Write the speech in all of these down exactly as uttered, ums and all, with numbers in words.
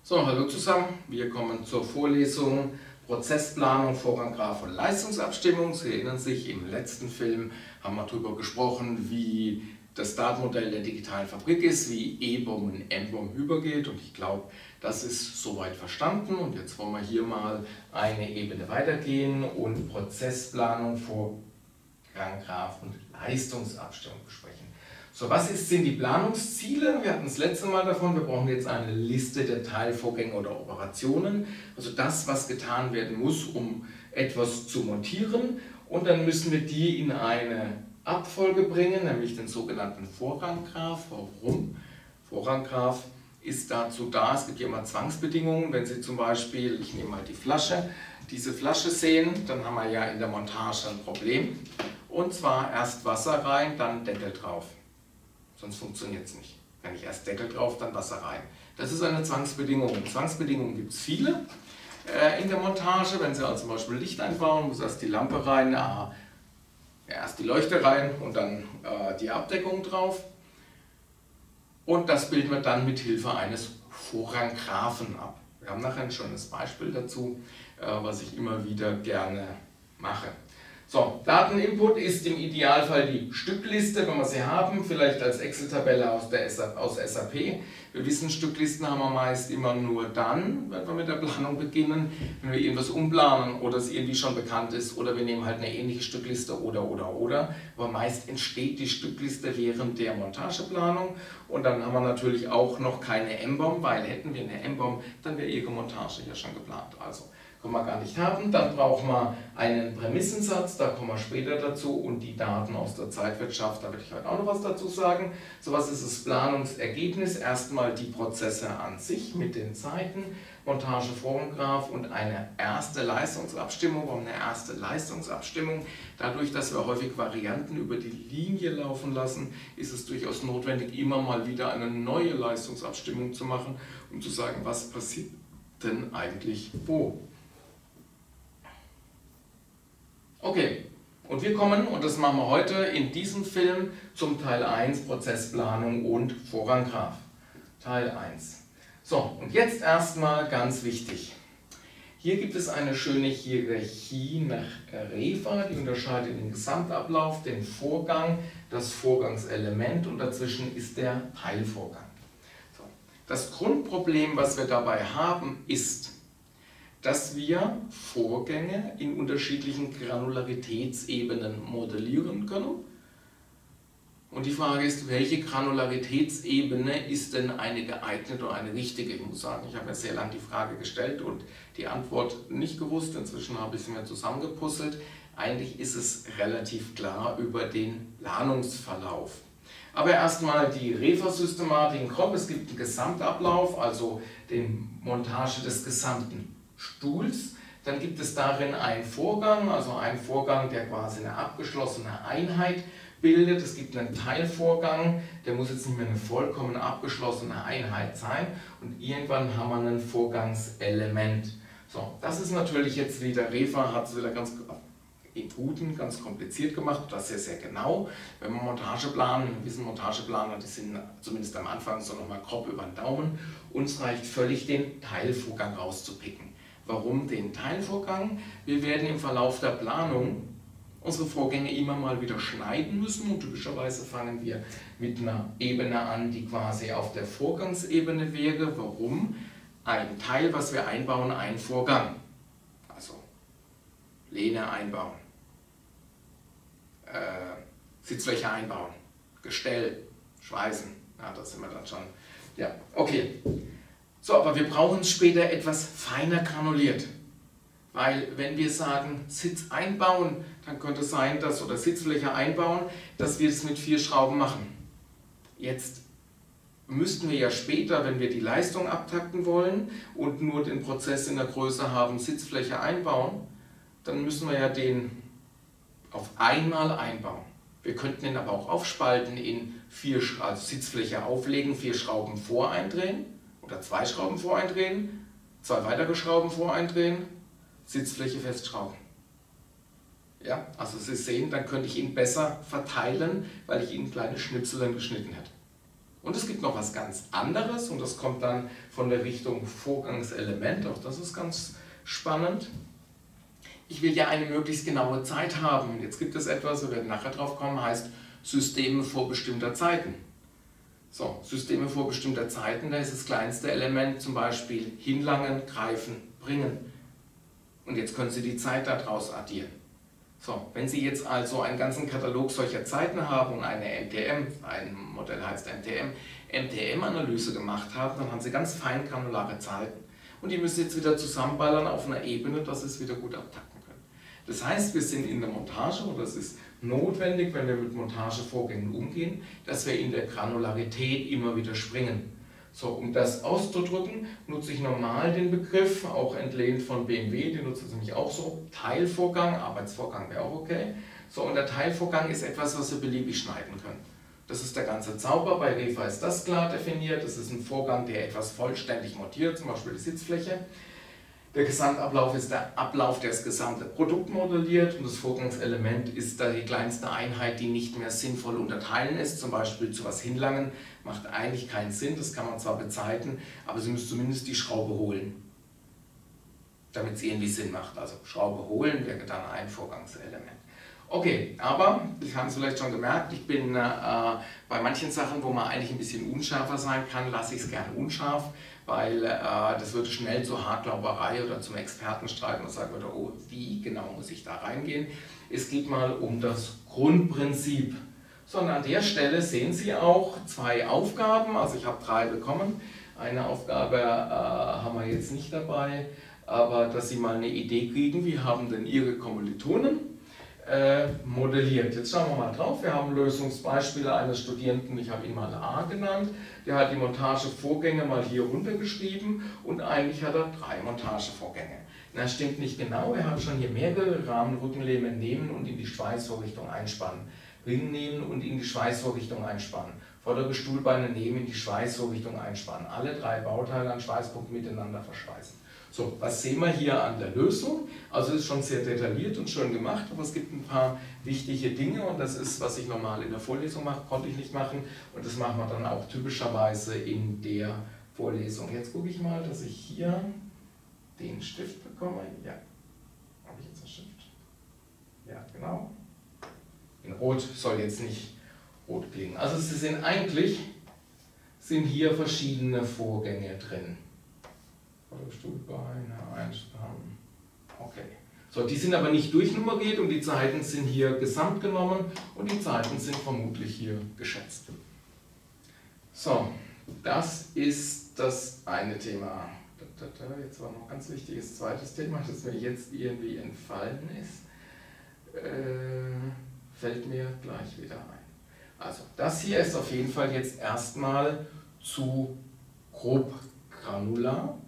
So, hallo zusammen. Wir kommen zur Vorlesung Prozessplanung, Vorranggraph und Leistungsabstimmung. Sie erinnern sich, im letzten Film haben wir darüber gesprochen, wie das Datenmodell der digitalen Fabrik ist, wie E B O M in M B O M übergeht, und ich glaube, das ist soweit verstanden. Und jetzt wollen wir hier mal eine Ebene weitergehen und Prozessplanung, Vorranggraph und Leistungsabstimmung besprechen. So, was ist, sind die Planungsziele? Wir hatten das letzte Mal davon, wir brauchen jetzt eine Liste der Teilvorgänge oder Operationen, also das, was getan werden muss, um etwas zu montieren, und dann müssen wir die in eine Abfolge bringen, nämlich den sogenannten Vorranggraph. Warum? Vorranggraph ist dazu da, es gibt ja immer Zwangsbedingungen, wenn Sie zum Beispiel, ich nehme mal die Flasche, diese Flasche sehen, dann haben wir ja in der Montage ein Problem, und zwar erst Wasser rein, dann Deckel drauf. Sonst funktioniert es nicht. Wenn ich erst Deckel drauf, dann Wasser rein. Das ist eine Zwangsbedingung. Zwangsbedingungen gibt es viele äh, in der Montage. Wenn Sie also zum Beispiel Licht einbauen, muss erst die Lampe rein, äh, erst die Leuchte rein und dann äh, die Abdeckung drauf. Und das bilden wir dann mit Hilfe eines Vorranggraphen ab. Wir haben nachher ein schönes Beispiel dazu, äh, was ich immer wieder gerne mache. So, Dateninput ist im Idealfall die Stückliste, wenn wir sie haben, vielleicht als Excel-Tabelle aus, der aus S A P. Wir wissen, Stücklisten haben wir meist immer nur dann, wenn wir mit der Planung beginnen, wenn wir irgendwas umplanen oder es irgendwie schon bekannt ist, oder wir nehmen halt eine ähnliche Stückliste oder oder oder. Aber meist entsteht die Stückliste während der Montageplanung, und dann haben wir natürlich auch noch keine M B O M, weil hätten wir eine M B O M, dann wäre Ihre Montage ja schon geplant. Also können wir gar nicht haben. Dann brauchen wir einen Prämissensatz, da kommen wir später dazu, und die Daten aus der Zeitwirtschaft, da werde ich heute auch noch was dazu sagen. So, was ist das Planungsergebnis? Erstmal die Prozesse an sich mit den Zeiten, Montage, Vorranggraph und eine erste Leistungsabstimmung. Warum eine erste Leistungsabstimmung? Dadurch, dass wir häufig Varianten über die Linie laufen lassen, ist es durchaus notwendig, immer mal wieder eine neue Leistungsabstimmung zu machen, um zu sagen, was passiert denn eigentlich wo. Okay, und wir kommen, und das machen wir heute in diesem Film, zum Teil eins, Prozessplanung und Vorranggraph. Teil eins. So, und jetzt erstmal ganz wichtig. Hier gibt es eine schöne Hierarchie nach REFA, die unterscheidet den Gesamtablauf, den Vorgang, das Vorgangselement, und dazwischen ist der Teilvorgang. So. Das Grundproblem, was wir dabei haben, ist, dass wir Vorgänge in unterschiedlichen Granularitätsebenen modellieren können. Und die Frage ist, welche Granularitätsebene ist denn eine geeignete oder eine richtige? Ich muss sagen, ich habe mir sehr lange die Frage gestellt und die Antwort nicht gewusst. Inzwischen habe ich sie mir zusammengepuzzelt. Eigentlich ist es relativ klar über den Planungsverlauf. Aber erstmal die REFA-Systematik im Kopf. Es gibt einen Gesamtablauf, also die Montage des gesamten Stuhls. Dann gibt es darin einen Vorgang, also einen Vorgang, der quasi eine abgeschlossene Einheit bildet. Es gibt einen Teilvorgang, der muss jetzt nicht mehr eine vollkommen abgeschlossene Einheit sein, und irgendwann haben wir ein Vorgangselement. So, das ist natürlich jetzt wieder, REFA hat es wieder ganz im Guten ganz kompliziert gemacht, das sehr, sehr genau. Wenn wir Montage planen, wir wissen, Montageplaner, die sind zumindest am Anfang so nochmal grob über den Daumen. Uns reicht völlig, den Teilvorgang rauszupicken. Warum den Teilvorgang? Wir werden im Verlauf der Planung unsere Vorgänge immer mal wieder schneiden müssen, und typischerweise fangen wir mit einer Ebene an, die quasi auf der Vorgangsebene wäre. Warum? Ein Teil, was wir einbauen, ein Vorgang. Also Lehne einbauen, äh, Sitzfläche einbauen, Gestell, Schweißen, ja, da sind wir dann schon. Ja, okay. So, aber wir brauchen es später etwas feiner granuliert, weil wenn wir sagen Sitz einbauen, dann könnte es sein, dass, oder Sitzfläche einbauen, dass wir es mit vier Schrauben machen. Jetzt müssten wir ja später, wenn wir die Leistung abtakten wollen und nur den Prozess in der Größe haben, Sitzfläche einbauen, dann müssen wir ja den auf einmal einbauen. Wir könnten den aber auch aufspalten in vier, also Sitzfläche auflegen, vier Schrauben voreindrehen oder zwei Schrauben voreindrehen, zwei weitere Schrauben voreindrehen, Sitzfläche festschrauben. Ja, also Sie sehen, dann könnte ich ihn besser verteilen, weil ich ihn in kleine Schnipsel geschnitten hätte. Und es gibt noch was ganz anderes und das kommt dann von der Richtung Vorgangselement, auch das ist ganz spannend. Ich will ja eine möglichst genaue Zeit haben. Und jetzt gibt es etwas, wir werden nachher drauf kommen, heißt Systeme vorbestimmter Zeiten. So, Systeme vorbestimmter Zeiten, da ist das kleinste Element zum Beispiel hinlangen, greifen, bringen. Und jetzt können Sie die Zeit daraus addieren. So, wenn Sie jetzt also einen ganzen Katalog solcher Zeiten haben und eine M T M, ein Modell heißt M T M, M T M-Analyse gemacht haben, dann haben Sie ganz fein granulare Zeiten. Und die müssen jetzt wieder zusammenballern auf einer Ebene, dass Sie es wieder gut abtakten können. Das heißt, wir sind in der Montage, und das ist notwendig, wenn wir mit Montagevorgängen umgehen, dass wir in der Granularität immer wieder springen. So, um das auszudrücken, nutze ich normal den Begriff, auch entlehnt von B M W, den nutze ich nämlich auch so, Teilvorgang, Arbeitsvorgang wäre auch okay. So, und der Teilvorgang ist etwas, was wir beliebig schneiden können. Das ist der ganze Zauber, bei Refa ist das klar definiert, das ist ein Vorgang, der etwas vollständig montiert, zum Beispiel die Sitzfläche. Der Gesamtablauf ist der Ablauf, der das gesamte Produkt modelliert, und das Vorgangselement ist da die kleinste Einheit, die nicht mehr sinnvoll unterteilen ist, zum Beispiel zu was hinlangen, macht eigentlich keinen Sinn, das kann man zwar bezeiten, aber Sie müssen zumindest die Schraube holen, damit es irgendwie Sinn macht. Also Schraube holen wäre dann ein Vorgangselement. Okay, aber ich habe es vielleicht schon gemerkt, ich bin äh, bei manchen Sachen, wo man eigentlich ein bisschen unscharfer sein kann, lasse ich es gerne unscharf, weil äh, das würde schnell zur Hartglauberei oder zum Expertenstreit und sagen würde, oh, wie genau muss ich da reingehen? Es geht mal um das Grundprinzip. So, und an der Stelle sehen Sie auch zwei Aufgaben, also ich habe drei bekommen. Eine Aufgabe äh, haben wir jetzt nicht dabei, aber dass Sie mal eine Idee kriegen, wie haben denn Ihre Kommilitonen äh, modelliert. Jetzt schauen wir mal drauf, wir haben Lösungsbeispiele eines Studierenden, ich habe ihn mal A genannt, der hat die Montagevorgänge mal hier runtergeschrieben und eigentlich hat er drei Montagevorgänge. Das stimmt nicht genau, er hat schon hier mehrere Rahmenrückenlähmen nehmen und in die Schweißvorrichtung einspannen. Ring nehmen und in die Schweißvorrichtung einspannen. Vordere Stuhlbeine nehmen, in die Schweißvorrichtung einspannen. Alle drei Bauteile an Schweißpunkten miteinander verschweißen. So, was sehen wir hier an der Lösung? Also es ist schon sehr detailliert und schön gemacht, aber es gibt ein paar wichtige Dinge und das ist, was ich normal in der Vorlesung mache, konnte ich nicht machen und das machen wir dann auch typischerweise in der Vorlesung. Jetzt gucke ich mal, dass ich hier den Stift bekomme. Ja, habe ich jetzt einen Stift? Ja, genau. In Rot soll jetzt nicht rot klingen. Also es sind eigentlich sind hier verschiedene Vorgänge drin. Stuhlbeine einspannen. Okay. So, die sind aber nicht durchnummeriert und die Zeiten sind hier gesamt genommen und die Zeiten sind vermutlich hier geschätzt. So, das ist das eine Thema. Jetzt war noch ein ganz wichtiges zweites Thema, das mir jetzt irgendwie entfallen ist. Äh, fällt mir gleich wieder ein. Also, das hier ist auf jeden Fall jetzt erstmal zu grob granular.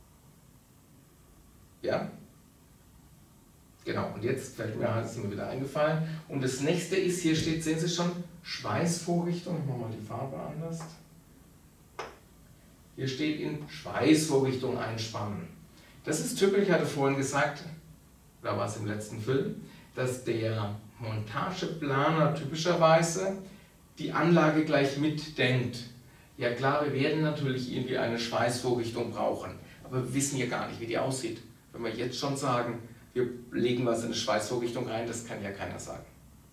Ja, genau, und jetzt fällt mir, ist mir wieder eingefallen. Und das nächste ist, hier steht, sehen Sie schon, Schweißvorrichtung. Ich mache mal die Farbe anders. Hier steht in Schweißvorrichtung einspannen. Das ist typisch, ich hatte vorhin gesagt, da war es im letzten Film, dass der Montageplaner typischerweise die Anlage gleich mitdenkt. Ja klar, wir werden natürlich irgendwie eine Schweißvorrichtung brauchen, aber wir wissen ja gar nicht, wie die aussieht. Wenn wir jetzt schon sagen, wir legen was in eine Schweißvorrichtung rein, das kann ja keiner sagen.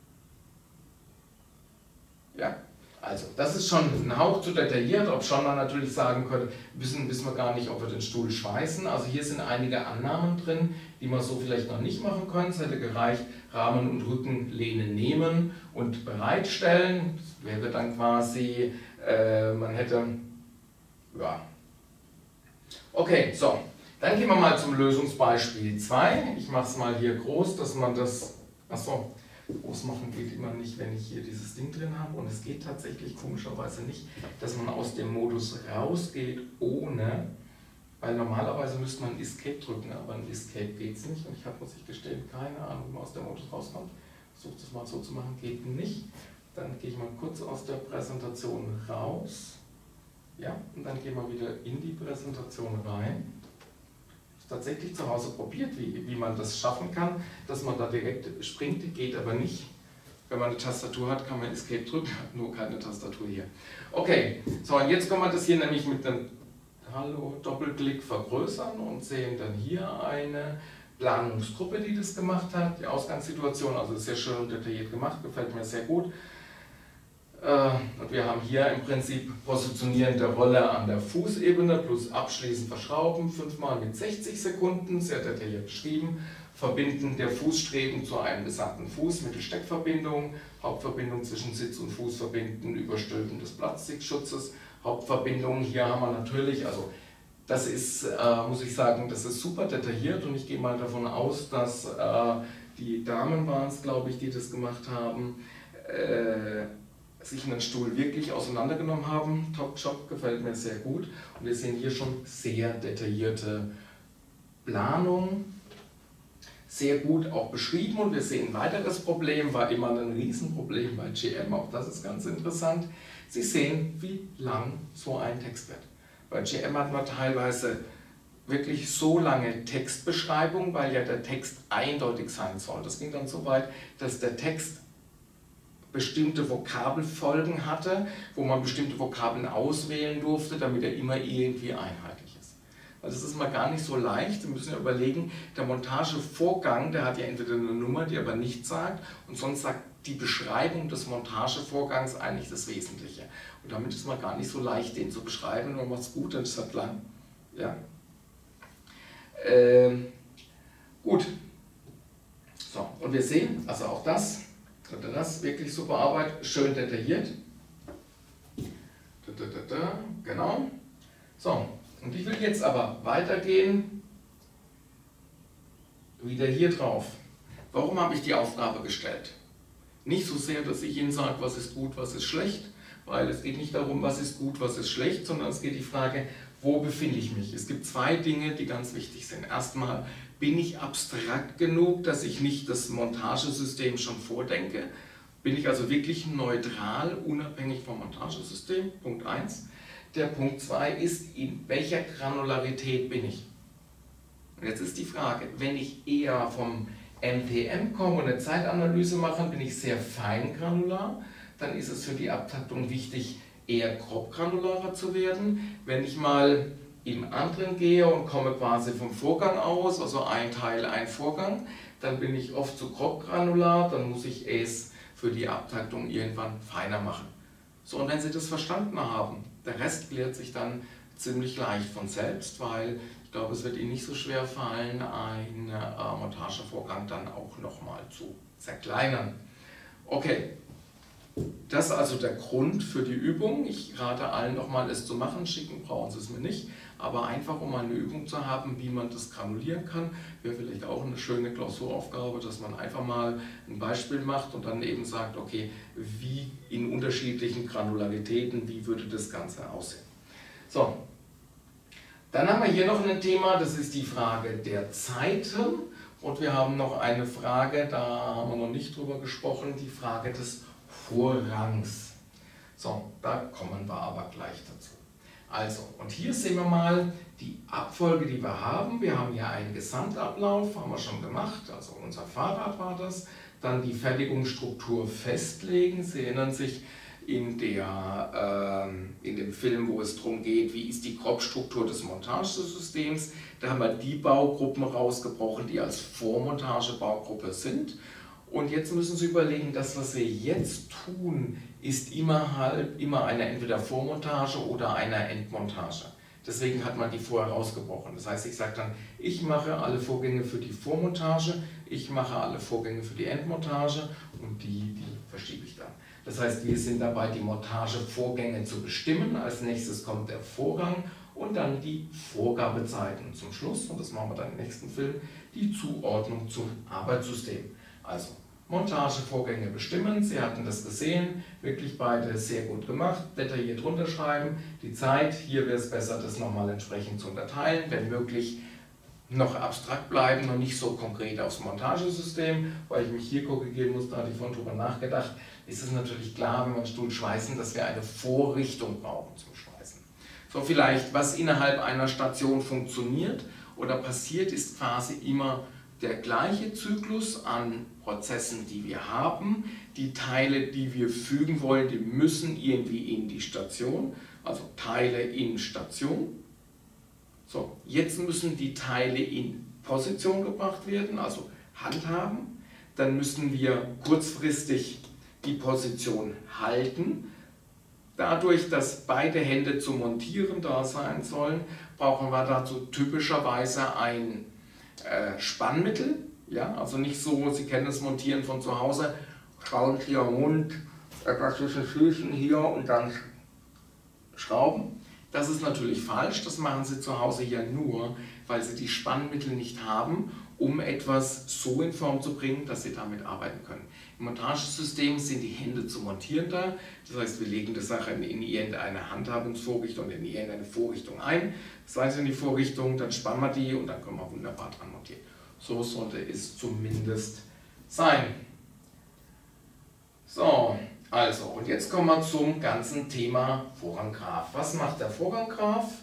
Ja, also das ist schon ein Hauch zu detailliert, ob schon man natürlich sagen könnte, wissen, wissen wir gar nicht, ob wir den Stuhl schweißen. Also hier sind einige Annahmen drin, die man so vielleicht noch nicht machen können. Es hätte gereicht, Rahmen- und Rückenlehne nehmen und bereitstellen. Das wäre dann quasi, äh, man hätte, ja. Okay, so. Dann gehen wir mal zum Lösungsbeispiel zwei. Ich mache es mal hier groß, dass man das, achso, groß machen geht immer nicht, wenn ich hier dieses Ding drin habe. Und es geht tatsächlich komischerweise nicht, dass man aus dem Modus rausgeht ohne, weil normalerweise müsste man Escape drücken, aber ein Escape geht es nicht. Und ich habe, muss ich gestehen, keine Ahnung, wie man aus dem Modus rauskommt. Versuche das mal so zu machen, geht nicht. Dann gehe ich mal kurz aus der Präsentation raus. Ja, und dann gehen wir wieder in die Präsentation rein. Tatsächlich zu Hause probiert, wie, wie man das schaffen kann, dass man da direkt springt, geht aber nicht. Wenn man eine Tastatur hat, kann man Escape drücken, hat nur keine Tastatur hier. Okay, so und jetzt kann man das hier nämlich mit einem Hallo, Doppelklick vergrößern und sehen dann hier eine Planungsgruppe, die das gemacht hat. Die Ausgangssituation, also sehr schön und detailliert gemacht, gefällt mir sehr gut. Und wir haben hier im Prinzip Positionieren der Rolle an der Fußebene plus abschließend verschrauben, fünfmal mit sechzig Sekunden, sehr detailliert beschrieben. Verbinden der Fußstreben zu einem gesamten Fuß, Mittelsteckverbindung, Hauptverbindung zwischen Sitz und Fuß verbinden, Überstülpen des Plastikschutzes, Hauptverbindung. Hier haben wir natürlich, also das ist, äh, muss ich sagen, das ist super detailliert und ich gehe mal davon aus, dass äh, die Damen waren es, glaube ich, die das gemacht haben, äh, sich einen Stuhl wirklich auseinandergenommen haben. Top Job, gefällt mir sehr gut. Und wir sehen hier schon sehr detaillierte Planung, sehr gut auch beschrieben. Und wir sehen ein weiteres Problem, war immer ein Riesenproblem bei G M, auch das ist ganz interessant. Sie sehen, wie lang so ein Text wird. Bei G M hat man teilweise wirklich so lange Textbeschreibung, weil ja der Text eindeutig sein soll. Das ging dann so weit, dass der Text bestimmte Vokabelfolgen hatte, wo man bestimmte Vokabeln auswählen durfte, damit er immer irgendwie einheitlich ist. Also das ist mal gar nicht so leicht. Sie müssen ja überlegen, der Montagevorgang, der hat ja entweder eine Nummer, die aber nichts sagt, und sonst sagt die Beschreibung des Montagevorgangs eigentlich das Wesentliche. Und damit ist mal gar nicht so leicht, den zu beschreiben. Man macht es gut, dann ist es lang. Ja. Ähm, gut. So, und wir sehen, also auch das, das wirklich super Arbeit, schön detailliert. Da, da, da, da, genau. So, und ich will jetzt aber weitergehen, wieder hier drauf. Warum habe ich die Aufgabe gestellt? Nicht so sehr, dass ich Ihnen sage, was ist gut, was ist schlecht, weil es geht nicht darum, was ist gut, was ist schlecht, sondern es geht die Frage, wo befinde ich mich? Es gibt zwei Dinge, die ganz wichtig sind. Erstmal, bin ich abstrakt genug, dass ich nicht das Montagesystem schon vordenke? Bin ich also wirklich neutral, unabhängig vom Montagesystem? Punkt eins. Der Punkt zwei ist, in welcher Granularität bin ich? Und jetzt ist die Frage, wenn ich eher vom M P M komme und eine Zeitanalyse mache, bin ich sehr feingranular, dann ist es für die Abtaktung wichtig, eher grobgranularer zu werden. Wenn ich mal im anderen gehe und komme quasi vom Vorgang aus, also ein Teil, ein Vorgang, dann bin ich oft zu grobgranular, dann muss ich es für die Abtaktung irgendwann feiner machen. So, und wenn Sie das verstanden haben, der Rest klärt sich dann ziemlich leicht von selbst, weil ich glaube, es wird Ihnen nicht so schwer fallen, einen äh, Montagevorgang dann auch nochmal zu zerkleinern. Okay, das ist also der Grund für die Übung. Ich rate allen nochmal, es zu machen. Schicken brauchen Sie es mir nicht, aber einfach, um eine Übung zu haben, wie man das granulieren kann, wäre vielleicht auch eine schöne Klausuraufgabe, dass man einfach mal ein Beispiel macht und dann eben sagt, okay, wie in unterschiedlichen Granularitäten, wie würde das Ganze aussehen. So, dann haben wir hier noch ein Thema, das ist die Frage der Zeiten und wir haben noch eine Frage, da haben wir noch nicht drüber gesprochen, die Frage des Vorrangs. So, da kommen wir aber gleich dazu. Also, und hier sehen wir mal die Abfolge, die wir haben. Wir haben hier einen Gesamtablauf, haben wir schon gemacht, also unser Fahrrad war das. Dann die Fertigungsstruktur festlegen. Sie erinnern sich in, der, äh, in dem Film, wo es darum geht, wie ist die Grobstruktur des Montagesystems. Da haben wir die Baugruppen rausgebrochen, die als Vormontagebaugruppe sind. Und jetzt müssen Sie überlegen, das, was wir jetzt tun, ist immer, halb, immer eine entweder Vormontage oder eine Endmontage. Deswegen hat man die vorher rausgebrochen. Das heißt, ich sage dann, ich mache alle Vorgänge für die Vormontage, ich mache alle Vorgänge für die Endmontage und die, die verschiebe ich dann. Das heißt, wir sind dabei, die Montagevorgänge zu bestimmen. Als nächstes kommt der Vorrang und dann die Vorgabezeiten. Und zum Schluss, und das machen wir dann im nächsten Film, die Zuordnung zum Arbeitssystem. Also Montagevorgänge bestimmen, Sie hatten das gesehen, wirklich beide sehr gut gemacht, detailliert runterschreiben, die Zeit, hier wäre es besser, das nochmal entsprechend zu unterteilen, wenn möglich noch abstrakt bleiben und nicht so konkret aufs Montagesystem, weil ich mich hier korrigieren muss, da hatte ich vorhin drüber nachgedacht, ist es natürlich klar, wenn wir einen Stuhl schweißen, dass wir eine Vorrichtung brauchen zum Schweißen. So, vielleicht, was innerhalb einer Station funktioniert oder passiert, ist quasi immer der gleiche Zyklus an Prozessen, die wir haben. Die Teile, die wir fügen wollen, die müssen irgendwie in die Station, also Teile in Station. So, jetzt müssen die Teile in Position gebracht werden, also handhaben. Dann müssen wir kurzfristig die Position halten. Dadurch, dass beide Hände zum Montieren da sein sollen, brauchen wir dazu typischerweise ein äh, Spannmittel. Ja, also nicht so, Sie kennen das Montieren von zu Hause, schauen Sie am Mund, etwas zwischen Füßen hier und dann schrauben. Das ist natürlich falsch, das machen Sie zu Hause ja nur, weil Sie die Spannmittel nicht haben, um etwas so in Form zu bringen, dass Sie damit arbeiten können. Im Montagesystem sind die Hände zu montieren da, das heißt, wir legen die Sache in, in irgendeine Handhabungsvorrichtung, in irgendeine Vorrichtung ein, sei es in die Vorrichtung, dann spannen wir die und dann können wir wunderbar dran montieren. So sollte es zumindest sein. So, also, und jetzt kommen wir zum ganzen Thema Vorranggraph. Was macht der Vorranggraph?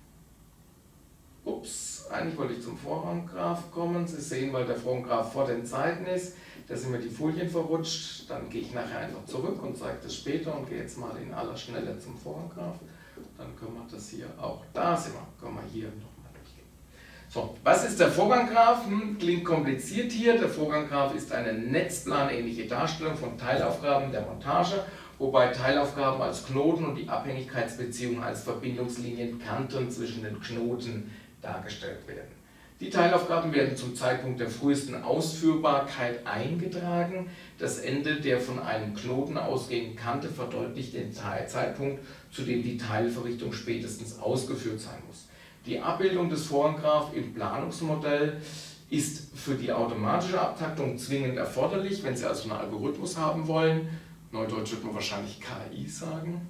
Ups, eigentlich wollte ich zum Vorranggraph kommen. Sie sehen, weil der Vorranggraph vor den Zeiten ist, da sind mir die Folien verrutscht. Dann gehe ich nachher einfach zurück und zeige das später und gehe jetzt mal in aller Schnelle zum Vorranggraph. Dann können wir das hier auch, da sind wir, können wir hier nochmal durchgehen. So, was ist der Vorranggraph? Hm, klingt kompliziert hier. Der Vorranggraph ist eine netzplanähnliche Darstellung von Teilaufgaben der Montage, wobei Teilaufgaben als Knoten und die Abhängigkeitsbeziehungen als Verbindungslinien, Kanten zwischen den Knoten dargestellt werden. Die Teilaufgaben werden zum Zeitpunkt der frühesten Ausführbarkeit eingetragen. Das Ende der von einem Knoten ausgehenden Kante verdeutlicht den Zeitpunkt, zu dem die Teilverrichtung spätestens ausgeführt sein muss. Die Abbildung des Vorranggraph im Planungsmodell ist für die automatische Abtaktung zwingend erforderlich, wenn Sie also einen Algorithmus haben wollen. Neudeutsch wird man wahrscheinlich K I sagen.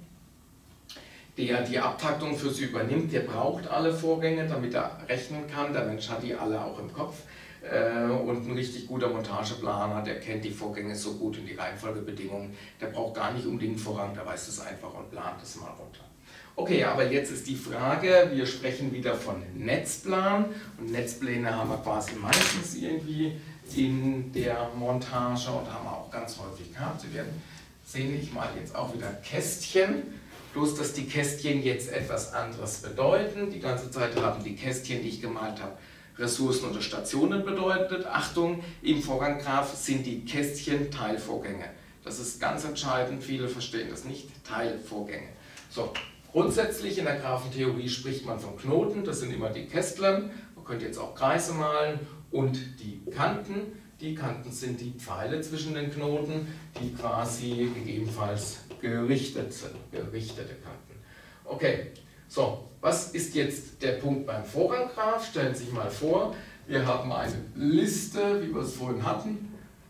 Der die Abtaktung für Sie übernimmt, der braucht alle Vorgänge, damit er rechnen kann. Der Mensch hat die alle auch im Kopf. Und ein richtig guter Montageplaner, der kennt die Vorgänge so gut und die Reihenfolgebedingungen. Der braucht gar nicht unbedingt Vorrang, der weiß das einfach und plant das mal runter. Okay, aber jetzt ist die Frage, wir sprechen wieder von Netzplan. Und Netzpläne haben wir quasi meistens irgendwie in der Montage und haben wir auch ganz häufig gehabt. Sie werden sehen, ich mal jetzt auch wieder Kästchen. Bloß, dass die Kästchen jetzt etwas anderes bedeuten. Die ganze Zeit haben die Kästchen, die ich gemalt habe, Ressourcen oder Stationen bedeutet. Achtung, im Vorranggraph sind die Kästchen Teilvorgänge. Das ist ganz entscheidend, viele verstehen das nicht, Teilvorgänge. So, grundsätzlich in der Graphentheorie spricht man von Knoten, das sind immer die Kästchen. Man könnte jetzt auch Kreise malen und die Kanten. Die Kanten sind die Pfeile zwischen den Knoten, die quasi gegebenenfalls gerichtet sind, gerichtete Kanten. Okay, so, was ist jetzt der Punkt beim Vorranggraph? Stellen Sie sich mal vor, wir haben eine Liste, wie wir es vorhin hatten.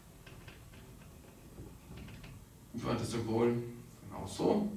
Wie war das Symbol? Genau so.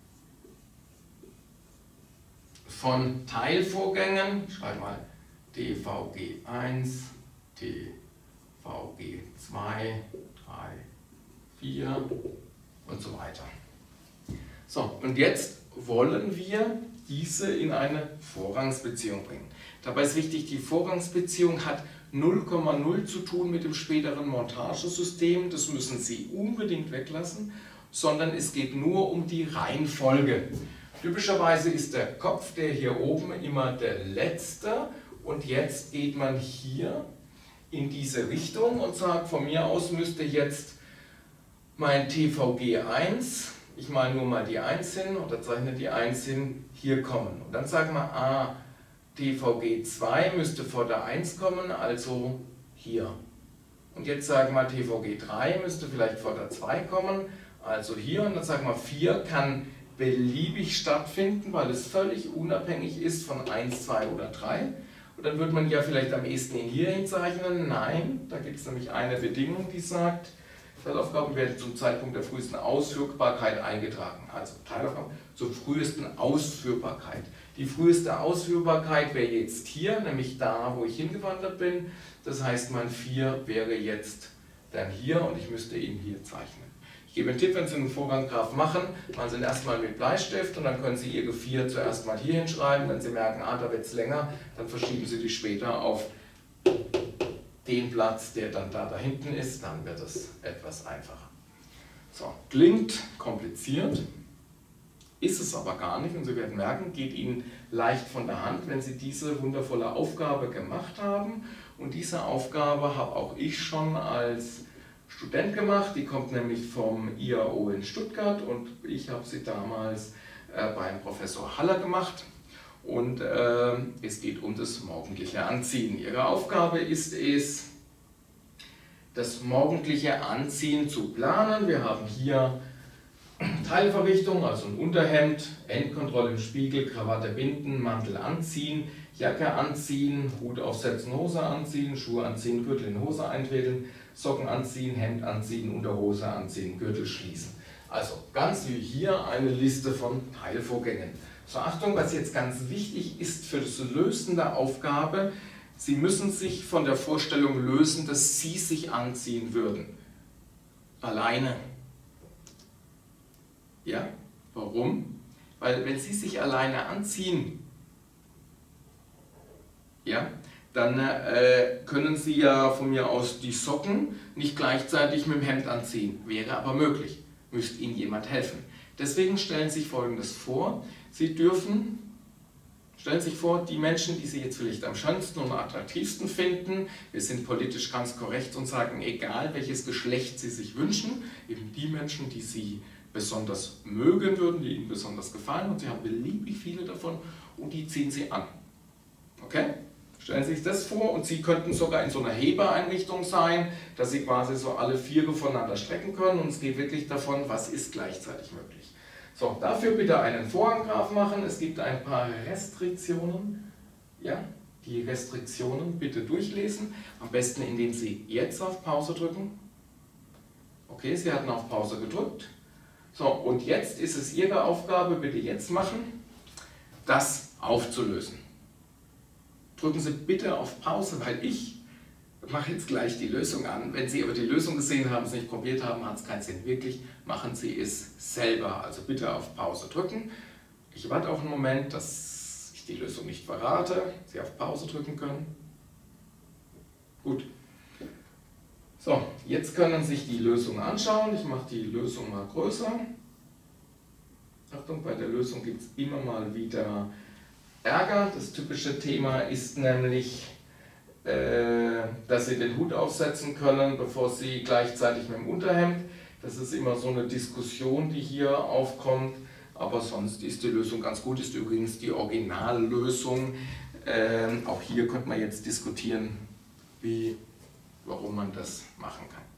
Von Teilvorgängen, ich schreibe mal D V G eins, D V G zwei, drei, vier und so weiter. So, und jetzt wollen wir diese in eine Vorrangsbeziehung bringen. Dabei ist wichtig, die Vorrangsbeziehung hat null Komma null zu tun mit dem späteren Montagesystem, das müssen Sie unbedingt weglassen, sondern es geht nur um die Reihenfolge. Typischerweise ist der Kopf, der hier oben, immer der letzte und jetzt geht man hier in diese Richtung und sagt, von mir aus müsste jetzt mein T V G eins, ich male nur mal die eins hin oder zeichne die eins hin, hier kommen. Und dann sagen wir, ah, T V G zwei müsste vor der eins kommen, also hier. Und jetzt sagen wir, T V G drei müsste vielleicht vor der zwei kommen, also hier. Und dann sagen wir, vier kann beliebig stattfinden, weil es völlig unabhängig ist von eins, zwei oder drei. Und dann würde man ja vielleicht am ehesten ihn hier hinzeichnen. Nein, da gibt es nämlich eine Bedingung, die sagt, Teilaufgaben werden zum Zeitpunkt der frühesten Ausführbarkeit eingetragen. Also Teilaufgaben zur frühesten Ausführbarkeit. Die früheste Ausführbarkeit wäre jetzt hier, nämlich da, wo ich hingewandert bin. Das heißt, mein vier wäre jetzt dann hier und ich müsste ihn hier zeichnen. Ich gebe einen Tipp, wenn Sie einen Vorranggraph machen, machen Sie ihn erstmal mit Bleistift und dann können Sie Ihr vier zuerst mal hier hinschreiben. Wenn Sie merken, ah, da wird es länger, dann verschieben Sie die später auf den Platz, der dann da, da hinten ist, dann wird es etwas einfacher. So, klingt kompliziert, ist es aber gar nicht und Sie werden merken, geht Ihnen leicht von der Hand, wenn Sie diese wundervolle Aufgabe gemacht haben. Und diese Aufgabe habe auch ich schon als Student gemacht, die kommt nämlich vom I A O in Stuttgart und ich habe sie damals äh, beim Professor Haller gemacht. Und äh, es geht um das morgendliche Anziehen. Ihre Aufgabe ist es, das morgendliche Anziehen zu planen. Wir haben hier Teilverrichtung, also ein Unterhemd, Endkontrolle im Spiegel, Krawatte binden, Mantel anziehen, Jacke anziehen, Hut aufsetzen, Hose anziehen, Schuhe anziehen, Gürtel in Hose einfädeln, Socken anziehen, Hemd anziehen, Unterhose anziehen, Gürtel schließen. Also ganz wie hier eine Liste von Teilvorgängen. So, Achtung, was jetzt ganz wichtig ist für das Lösen der Aufgabe, Sie müssen sich von der Vorstellung lösen, dass Sie sich anziehen würden. Alleine. Ja, warum? Weil wenn Sie sich alleine anziehen, ja, dann äh, können Sie ja von mir aus die Socken nicht gleichzeitig mit dem Hemd anziehen. Wäre aber möglich. Müsste Ihnen jemand helfen. Deswegen stellen Sie sich Folgendes vor. Sie dürfen, stellen Sie sich vor, die Menschen, die Sie jetzt vielleicht am schönsten und attraktivsten finden, wir sind politisch ganz korrekt und sagen, egal welches Geschlecht Sie sich wünschen, eben die Menschen, die Sie besonders mögen würden, die Ihnen besonders gefallen und Sie haben beliebig viele davon und die ziehen Sie an. Okay? Stellen Sie sich das vor und Sie könnten sogar in so einer Hebereinrichtung sein, dass Sie quasi so alle Viere voneinander strecken können und es geht wirklich davon, was ist gleichzeitig möglich. So, dafür bitte einen Vorhanggraph machen. Es gibt ein paar Restriktionen. Ja, die Restriktionen bitte durchlesen. Am besten, indem Sie jetzt auf Pause drücken. Okay, Sie hatten auf Pause gedrückt. So, und jetzt ist es Ihre Aufgabe, bitte jetzt machen, das aufzulösen. Drücken Sie bitte auf Pause, weil ich mache jetzt gleich die Lösung an. Wenn Sie aber die Lösung gesehen haben, es nicht probiert haben, hat es keinen Sinn. Wirklich, machen Sie es selber. Also bitte auf Pause drücken. Ich warte auch einen Moment, dass ich die Lösung nicht verrate. Sie auf Pause drücken können. Gut. So, jetzt können Sie sich die Lösung anschauen. Ich mache die Lösung mal größer. Achtung, bei der Lösung gibt es immer mal wieder Ärger. Das typische Thema ist nämlich, dass Sie den Hut aufsetzen können, bevor Sie gleichzeitig mit dem Unterhemd. Das ist immer so eine Diskussion, die hier aufkommt, aber sonst ist die Lösung ganz gut, ist übrigens die Originallösung. Ähm, auch hier könnte man jetzt diskutieren, wie, warum man das machen kann.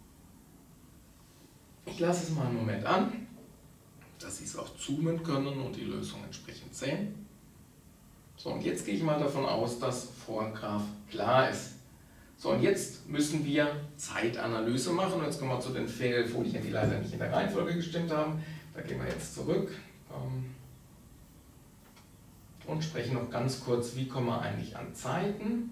Ich lasse es mal einen Moment an, dass Sie es auch zoomen können und die Lösung entsprechend sehen. So, und jetzt gehe ich mal davon aus, dass Vorhanggraph klar ist. So, und jetzt müssen wir Zeitanalyse machen. Und jetzt kommen wir zu den Folien, die leider nicht in der Reihenfolge gestimmt haben. Da gehen wir jetzt zurück und sprechen noch ganz kurz, wie kommen wir eigentlich an Zeiten.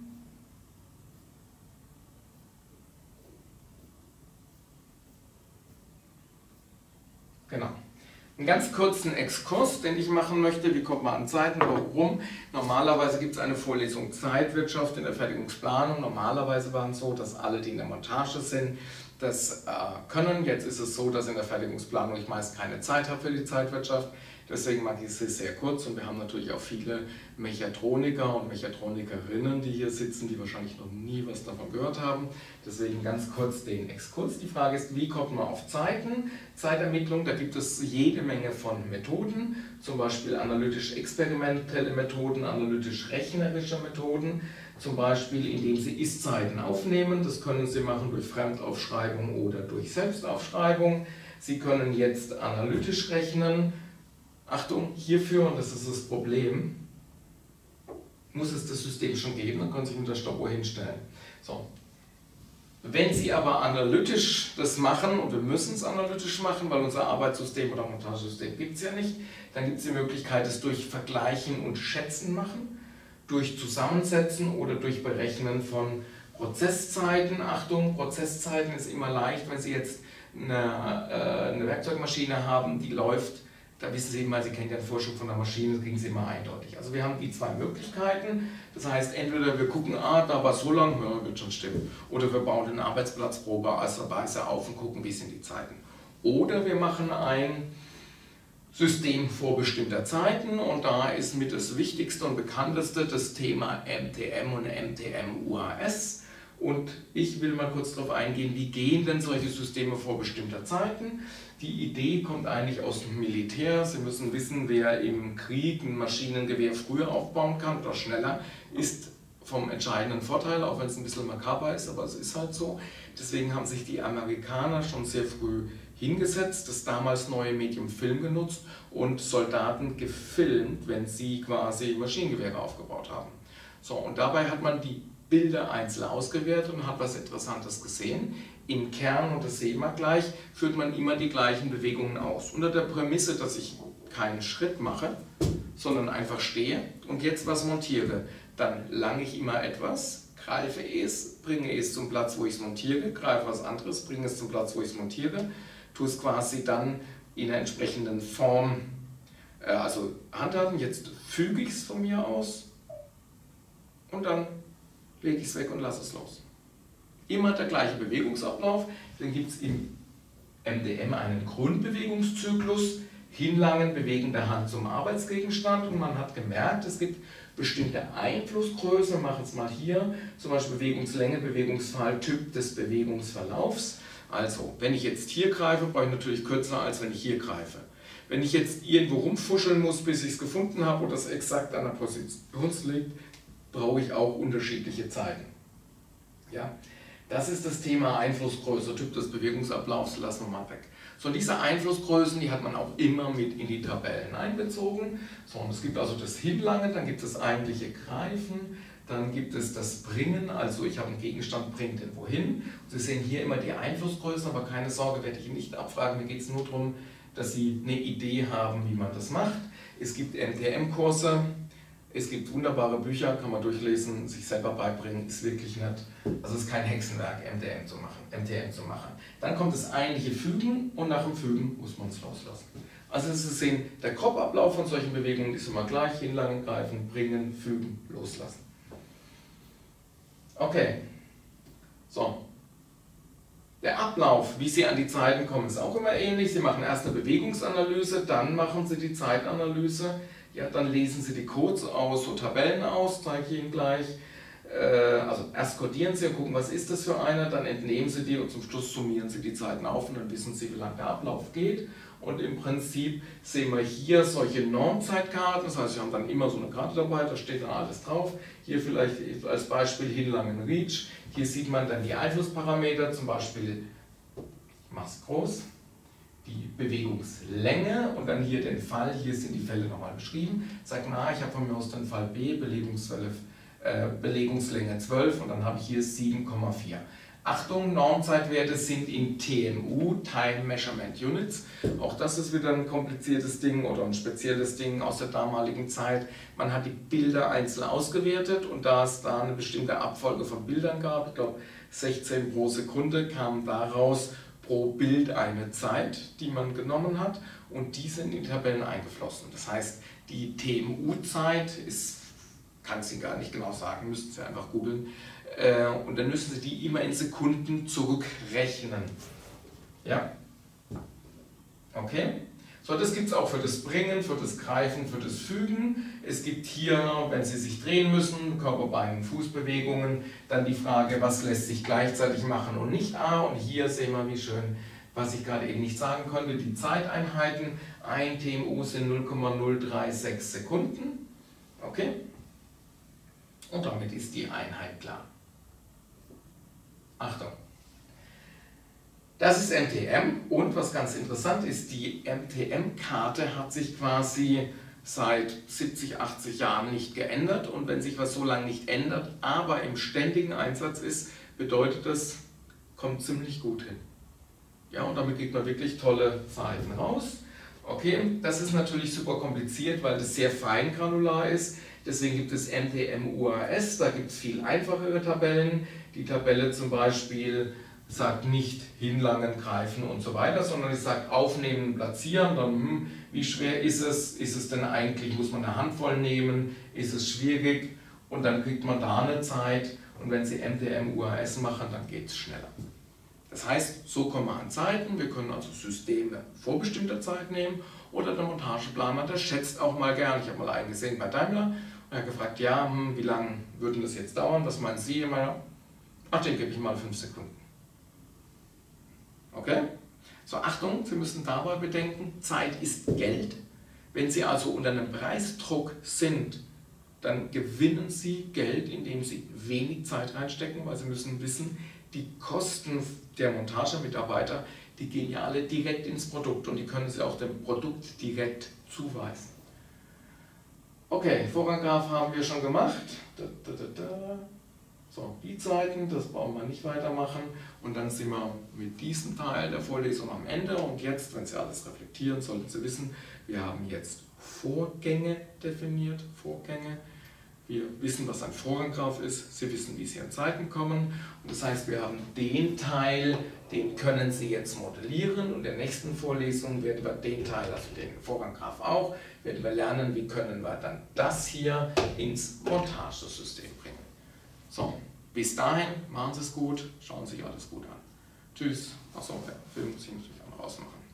Genau. Einen ganz kurzen Exkurs, den ich machen möchte, wie kommt man an Zeiten, warum. Normalerweise gibt es eine Vorlesung Zeitwirtschaft in der Fertigungsplanung. Normalerweise war es so, dass alle, die in der Montage sind, das äh, können. Jetzt ist es so, dass in der Fertigungsplanung ich meist keine Zeit habe für die Zeitwirtschaft. Deswegen mache ich sie sehr kurz und wir haben natürlich auch viele Mechatroniker und Mechatronikerinnen, die hier sitzen, die wahrscheinlich noch nie was davon gehört haben. Deswegen ganz kurz den Exkurs. Die Frage ist, wie kommt man auf Zeiten? Zeitermittlung, da gibt es jede Menge von Methoden, zum Beispiel analytisch-experimentelle Methoden, analytisch-rechnerische Methoden, zum Beispiel indem Sie Ist-Zeiten aufnehmen. Das können Sie machen durch Fremdaufschreibung oder durch Selbstaufschreibung. Sie können jetzt analytisch rechnen. Achtung, hierfür, und das ist das Problem, muss es das System schon geben, dann können Sie mit der Stoppuhr hinstellen. So. Wenn Sie aber analytisch das machen, und wir müssen es analytisch machen, weil unser Arbeitssystem oder Montagesystem gibt es ja nicht, dann gibt es die Möglichkeit, es durch Vergleichen und Schätzen machen, durch Zusammensetzen oder durch Berechnen von Prozesszeiten. Achtung, Prozesszeiten ist immer leicht, wenn Sie jetzt eine, äh, eine Werkzeugmaschine haben, die läuft da wissen Sie immer, Sie kennen ja den Vorschub von der Maschine, das kriegen Sie immer eindeutig. Also wir haben die zwei Möglichkeiten, das heißt entweder wir gucken, ah, da war so lang, ja, wird schon stimmen, oder wir bauen eine Arbeitsplatzprobe als Weise auf und gucken, wie sind die Zeiten. Oder wir machen ein System vorbestimmter Zeiten und da ist mit das wichtigste und bekannteste das Thema M T M und M T M U A S. Und ich will mal kurz darauf eingehen, wie gehen denn solche Systeme vor bestimmter Zeiten. Die Idee kommt eigentlich aus dem Militär. Sie müssen wissen, wer im Krieg ein Maschinengewehr früher aufbauen kann oder schneller, ist vom entscheidenden Vorteil, auch wenn es ein bisschen makaber ist, aber es ist halt so. Deswegen haben sich die Amerikaner schon sehr früh hingesetzt, das damals neue Medium Film genutzt und Soldaten gefilmt, wenn sie quasi Maschinengewehre aufgebaut haben. So, und dabei hat man die Bilder einzeln ausgewertet und hat was Interessantes gesehen. Im Kern, und das sehen wir gleich, führt man immer die gleichen Bewegungen aus. Unter der Prämisse, dass ich keinen Schritt mache, sondern einfach stehe und jetzt was montiere. Dann lange ich immer etwas, greife es, bringe es zum Platz, wo ich es montiere, greife was anderes, bringe es zum Platz, wo ich es montiere, tue es quasi dann in einer entsprechenden Form, äh, also handhaben, jetzt füge ich es von mir aus und dann lege ich es weg und lasse es los. Immer der gleiche Bewegungsablauf, dann gibt es im M D M einen Grundbewegungszyklus, Hinlangen, Bewegen der Hand zum Arbeitsgegenstand und man hat gemerkt, es gibt bestimmte Einflussgrößen, wir machen es mal hier, zum Beispiel Bewegungslänge, Bewegungsfall, Typ des Bewegungsverlaufs. Also, wenn ich jetzt hier greife, brauche ich natürlich kürzer, als wenn ich hier greife. Wenn ich jetzt irgendwo rumfuscheln muss, bis ich es gefunden habe oder es exakt an der Position liegt, brauche ich auch unterschiedliche Zeiten. Ja? Das ist das Thema Einflussgröße, Typ des Bewegungsablaufs, lassen wir mal weg. So, diese Einflussgrößen, die hat man auch immer mit in die Tabellen einbezogen. So, und es gibt also das Hinlangen, dann gibt es das eigentliche Greifen, dann gibt es das Bringen, also ich habe einen Gegenstand, bringt den wohin. Und Sie sehen hier immer die Einflussgrößen, aber keine Sorge, werde ich Ihnen nicht abfragen, mir geht es nur darum, dass Sie eine Idee haben, wie man das macht. Es gibt M T M-Kurse, es gibt wunderbare Bücher, kann man durchlesen, sich selber beibringen, ist wirklich nett. Also es ist kein Hexenwerk, M T M zu machen, M T M zu machen. Dann kommt das eigentliche Fügen und nach dem Fügen muss man es loslassen. Also Sie sehen, der Kopfablauf von solchen Bewegungen ist immer gleich, hinlangen, greifen, bringen, fügen, loslassen. Okay, so. Der Ablauf, wie Sie an die Zeiten kommen, ist auch immer ähnlich. Sie machen erst eine Bewegungsanalyse, dann machen Sie die Zeitanalyse. Ja, dann lesen Sie die Codes aus, so Tabellen aus, zeige ich Ihnen gleich. Also erst codieren Sie und gucken, was ist das für eine, dann entnehmen Sie die und zum Schluss summieren Sie die Zeiten auf und dann wissen Sie, wie lange der Ablauf geht. Und im Prinzip sehen wir hier solche Normzeitkarten, das heißt, wir haben dann immer so eine Karte dabei, da steht dann alles drauf. Hier vielleicht als Beispiel Hinlangen Reach. Hier sieht man dann die Einflussparameter, zum Beispiel, ich mache es groß, die Bewegungslänge und dann hier den Fall, hier sind die Fälle nochmal beschrieben. Sagt man, ah, ich habe von mir aus den Fall B, Belegungsfälle, äh, Belegungslänge zwölf und dann habe ich hier sieben Komma vier. Achtung, Normzeitwerte sind in T M U, Time Measurement Units. Auch das ist wieder ein kompliziertes Ding oder ein spezielles Ding aus der damaligen Zeit. Man hat die Bilder einzeln ausgewertet und da es da eine bestimmte Abfolge von Bildern gab, ich glaube sechzehn pro Sekunde, kam daraus pro Bild eine Zeit, die man genommen hat und die sind in die Tabellen eingeflossen. Das heißt, die T M U-Zeit ist, kann ich Ihnen gar nicht genau sagen, müssten Sie einfach googeln. Und dann müssen Sie die immer in Sekunden zurückrechnen. Ja? Okay? So, das gibt es auch für das Bringen, für das Greifen, für das Fügen. Es gibt hier, wenn Sie sich drehen müssen, Körper, Bein, Fußbewegungen, dann die Frage, was lässt sich gleichzeitig machen und nicht A. Und hier sehen wir, wie schön, was ich gerade eben nicht sagen konnte, die Zeiteinheiten. Ein T M U sind null Komma null drei sechs Sekunden. Okay? Und damit ist die Einheit klar. Achtung! Das ist M T M und was ganz interessant ist, die M T M-Karte hat sich quasi seit siebzig, achtzig Jahren nicht geändert und wenn sich was so lange nicht ändert, aber im ständigen Einsatz ist, bedeutet das, kommt ziemlich gut hin. Ja, und damit kriegt man wirklich tolle Zeiten raus. Okay, das ist natürlich super kompliziert, weil das sehr feingranular ist. Deswegen gibt es M T M U A S, da gibt es viel einfachere Tabellen. Die Tabelle zum Beispiel sagt nicht hinlangen, greifen und so weiter, sondern es sagt aufnehmen, platzieren, dann hm, wie schwer ist es, ist es denn eigentlich, muss man eine Handvoll nehmen, ist es schwierig und dann kriegt man da eine Zeit und wenn Sie M D M U A S machen, dann geht es schneller. Das heißt, so kommen wir an Zeiten, wir können also Systeme vorbestimmter Zeit nehmen oder der Montageplaner, der schätzt auch mal gern, ich habe mal einen gesehen bei Daimler und er hat gefragt, ja, hm, wie lange würde das jetzt dauern, was meinen Sie immer? Ach, den gebe ich mal fünf Sekunden. Okay? So, Achtung, Sie müssen dabei bedenken, Zeit ist Geld. Wenn Sie also unter einem Preisdruck sind, dann gewinnen Sie Geld, indem Sie wenig Zeit reinstecken, weil Sie müssen wissen, die Kosten der Montagemitarbeiter, die gehen ja alle direkt ins Produkt und die können Sie auch dem Produkt direkt zuweisen. Okay, Vorranggraph haben wir schon gemacht. Da, da, da, da. So, die Zeiten, das brauchen wir nicht weitermachen. Und dann sind wir mit diesem Teil der Vorlesung am Ende. Und jetzt, wenn Sie alles reflektieren, sollten Sie wissen, wir haben jetzt Vorgänge definiert, Vorgänge. Wir wissen, was ein Vorranggraph ist, Sie wissen, wie Sie an Zeiten kommen. Und das heißt, wir haben den Teil, den können Sie jetzt modellieren. Und in der nächsten Vorlesung werden wir den Teil, also den Vorranggraph auch, werden wir lernen, wie können wir dann das hier ins Montagesystem bringen. So, bis dahin, machen Sie es gut, schauen Sie sich alles gut an. Tschüss. Achso, der Film muss ich natürlich auch noch ausmachen.